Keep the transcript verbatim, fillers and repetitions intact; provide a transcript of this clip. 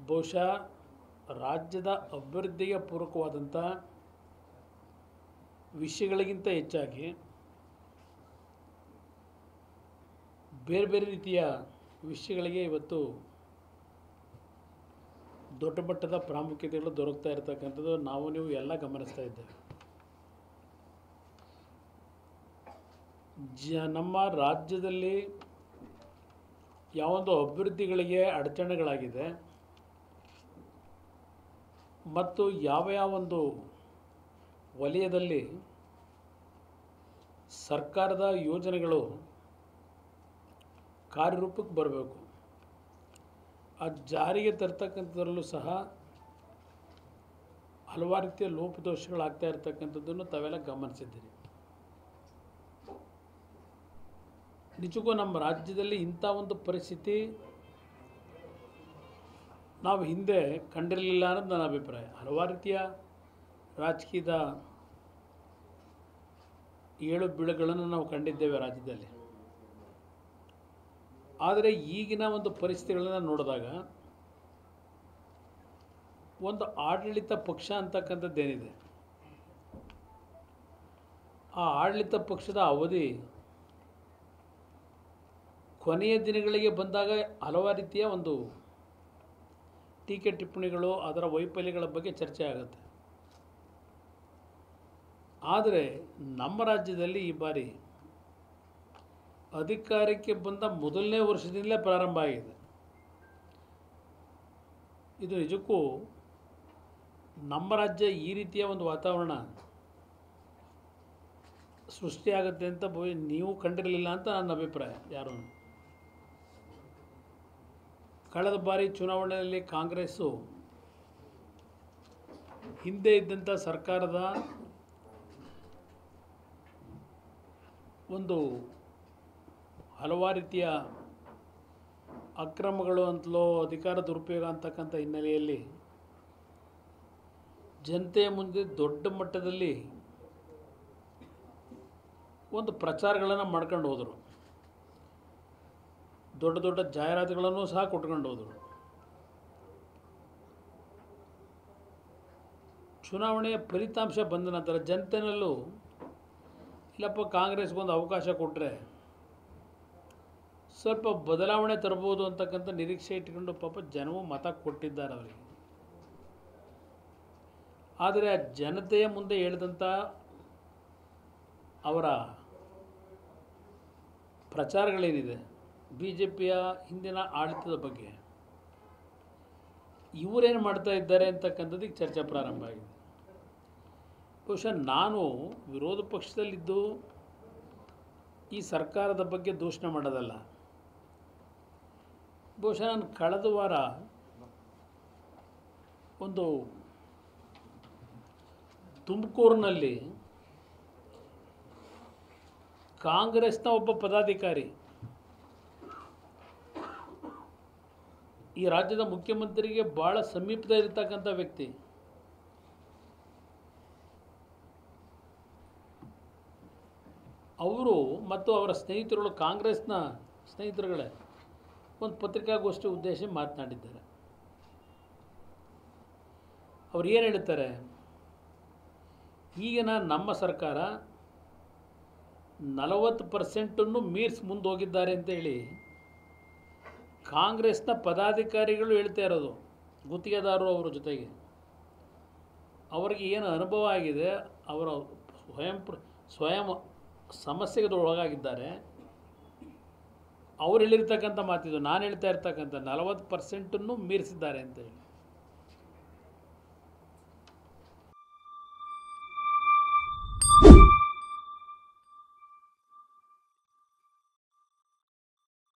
ಬಹುಶಃ ರಾಜ್ಯದ ಅಭಿವೃದ್ಧಿಗೆ ಪೂರಕವಾದಂಥ ವಿಷಯಗಳಿಗಿಂತ ಹೆಚ್ಚಾಗಿ ಬೇರೆ ಬೇರೆ ರೀತಿಯ ವಿಷಯಗಳಿಗೆ ಇವತ್ತು ದೊಡ್ಡ ಮಟ್ಟದ ಪ್ರಾಮುಖ್ಯತೆಗಳು ದೊರಕ್ತಾ ಇರತಕ್ಕಂಥದ್ದು ನಾವು ನೀವು ಎಲ್ಲ ಗಮನಿಸ್ತಾ ಇದ್ದೇವೆ. ಜ ನಮ್ಮ ರಾಜ್ಯದಲ್ಲಿ ಯಾವೊಂದು ಅಭಿವೃದ್ಧಿಗಳಿಗೆ ಅಡಚಣೆಗಳಾಗಿದೆ ಮತ್ತು ಯಾವ ಯಾವೊಂದು ವಲಯದಲ್ಲಿ ಸರ್ಕಾರದ ಯೋಜನೆಗಳು ಕಾರ್ಯರೂಪಕ್ಕೆ ಬರಬೇಕು, ಆ ಜಾರಿಗೆ ತರ್ತಕ್ಕಂಥದ್ರಲ್ಲೂ ಸಹ ಹಲವಾರು ರೀತಿಯ ಲೋಪದೋಷಗಳಾಗ್ತಾ ಇರ್ತಕ್ಕಂಥದ್ದನ್ನು ತಾವೆಲ್ಲ ಗಮನಿಸಿದ್ದೀರಿ. ನಿಜಕ್ಕೂ ನಮ್ಮ ರಾಜ್ಯದಲ್ಲಿ ಇಂಥ ಒಂದು ಪರಿಸ್ಥಿತಿ ನಾವು ಹಿಂದೆ ಕಂಡಿರಲಿಲ್ಲ ಅನ್ನೋದು ನನ್ನ ಅಭಿಪ್ರಾಯ. ಹಲವಾರು ರೀತಿಯ ರಾಜಕೀಯದ ಏಳು ಬೀಳುಗಳನ್ನು ನಾವು ಕಂಡಿದ್ದೇವೆ ರಾಜ್ಯದಲ್ಲಿ. ಆದರೆ ಈಗಿನ ಒಂದು ಪರಿಸ್ಥಿತಿಗಳನ್ನು ನೋಡಿದಾಗ ಒಂದು ಆಡಳಿತ ಪಕ್ಷ ಅಂತಕ್ಕಂಥದ್ದೇನಿದೆ, ಆ ಆಡಳಿತ ಪಕ್ಷದ ಅವಧಿ ಕೊನೆಯ ದಿನಗಳಿಗೆ ಬಂದಾಗ ಹಲವಾರು ರೀತಿಯ ಒಂದು ಟೀಕೆ ಟಿಪ್ಪಣಿಗಳು, ಅದರ ವೈಫಲ್ಯಗಳ ಬಗ್ಗೆ ಚರ್ಚೆ ಆಗುತ್ತೆ. ಆದರೆ ನಮ್ಮ ರಾಜ್ಯದಲ್ಲಿ ಈ ಬಾರಿ ಅಧಿಕಾರಕ್ಕೆ ಬಂದ ಮೊದಲನೇ ವರ್ಷದಿಂದಲೇ ಪ್ರಾರಂಭ ಆಗಿದೆ. ಇದು ನಿಜಕ್ಕೂ ನಮ್ಮ ರಾಜ್ಯ ಈ ರೀತಿಯ ಒಂದು ವಾತಾವರಣ ಸೃಷ್ಟಿಯಾಗುತ್ತೆ ಅಂತ ನೀವು ಕಂಡಿರಲಿಲ್ಲ ಅಂತ ನನ್ನ ಅಭಿಪ್ರಾಯ. ಯಾರು ಕಳೆದ ಬಾರಿ ಚುನಾವಣೆಯಲ್ಲಿ ಕಾಂಗ್ರೆಸ್ಸು ಹಿಂದೆ ಇದ್ದಂಥ ಸರ್ಕಾರದ ಒಂದು ಹಲವಾರು ರೀತಿಯ ಅಕ್ರಮಗಳು ಅಂತಲೋ ಅಧಿಕಾರ ದುರುಪಯೋಗ ಅಂತಕ್ಕಂಥ ಹಿನ್ನೆಲೆಯಲ್ಲಿ ಜನತೆಯ ಮುಂದೆ ದೊಡ್ಡ ಮಟ್ಟದಲ್ಲಿ ಒಂದು ಪ್ರಚಾರಗಳನ್ನು ಮಾಡ್ಕೊಂಡು ಹೋದರು. ದೊಡ್ಡ ದೊಡ್ಡ ಜಾಹೀರಾತುಗಳನ್ನು ಸಹ ಕೊಟ್ಕೊಂಡು ಹೋದರು. ಚುನಾವಣೆಯ ಫಲಿತಾಂಶ ಬಂದ ನಂತರ ಜನತೆಯಲ್ಲೂ ಇಲ್ಲಪ್ಪ ಕಾಂಗ್ರೆಸ್ಗೊಂದು ಅವಕಾಶ ಕೊಟ್ಟರೆ ಸ್ವಲ್ಪ ಬದಲಾವಣೆ ತರ್ಬೋದು ಅಂತಕ್ಕಂಥ ನಿರೀಕ್ಷೆ ಇಟ್ಕೊಂಡು ಪಾಪ ಜನವು ಮತ ಕೊಟ್ಟಿದ್ದಾರೆ ಅವರಿಗೆ. ಆದರೆ ಆ ಜನತೆಯ ಮುಂದೆ ಹೇಳಿದಂಥ ಅವರ ಪ್ರಚಾರಗಳೇನಿದೆ ಬಿ ಜೆ ಪಿಯ ಹಿಂದಿನ ಆಡಳಿತದ ಬಗ್ಗೆ, ಇವರೇನು ಮಾಡ್ತಾ ಇದ್ದಾರೆ ಅಂತಕ್ಕಂಥದ್ದಕ್ಕೆ ಚರ್ಚೆ ಪ್ರಾರಂಭ ಆಗಿದೆ. ಬಹುಶಃ ನಾನು ವಿರೋಧ ಪಕ್ಷದಲ್ಲಿದ್ದು ಈ ಸರ್ಕಾರದ ಬಗ್ಗೆ ದೂಷಣೆ ಮಾಡೋದಲ್ಲ. ಬಹುಶಃ ನಾನು ಕಳೆದ ವಾರ ಒಂದು ತುಮಕೂರಿನಲ್ಲಿ ಕಾಂಗ್ರೆಸ್ನ ಒಬ್ಬ ಪದಾಧಿಕಾರಿ ಈ ರಾಜ್ಯದ ಮುಖ್ಯಮಂತ್ರಿಗೆ ಭಾಳ ಸಮೀಪದಲ್ಲಿರ್ತಕ್ಕಂಥ ವ್ಯಕ್ತಿ, ಅವರು ಮತ್ತು ಅವರ ಸ್ನೇಹಿತರುಗಳು, ಕಾಂಗ್ರೆಸ್ನ ಸ್ನೇಹಿತರುಗಳೇ ಒಂದು ಪತ್ರಿಕಾಗೋಷ್ಠಿ ಉದ್ದೇಶಿಸಿ ಮಾತನಾಡಿದ್ದಾರೆ. ಅವ್ರು ಏನು ಹೇಳ್ತಾರೆ, ಈಗಿನ ನಮ್ಮ ಸರ್ಕಾರ ನಲವತ್ತು ಪರ್ಸೆಂಟನ್ನು ಮೀರ್ಸ್ ಮುಂದೆ ಹೋಗಿದ್ದಾರೆ ಅಂತೇಳಿ ಕಾಂಗ್ರೆಸ್ನ ಪದಾಧಿಕಾರಿಗಳು ಹೇಳ್ತಾ ಇರೋದು. ಗುತ್ತಿಗೆದಾರರು ಅವರ ಜೊತೆಗೆ ಅವರಿಗೆ ಏನು ಅನುಭವ ಆಗಿದೆ, ಅವರ ಸ್ವಯಂ ಸ್ವಯಂ ಸಮಸ್ಯೆಗೆ ಒಳಗಾಗಿದ್ದಾರೆ. ಅವ್ರು ಹೇಳಿರ್ತಕ್ಕಂಥ ಮಾತಿದು, ನಾನು ಹೇಳ್ತಾ ಇರ್ತಕ್ಕಂಥ ನಲವತ್ತು ಪರ್ಸೆಂಟನ್ನು ಮೀರಿಸಿದ್ದಾರೆ ಅಂತೇಳಿ.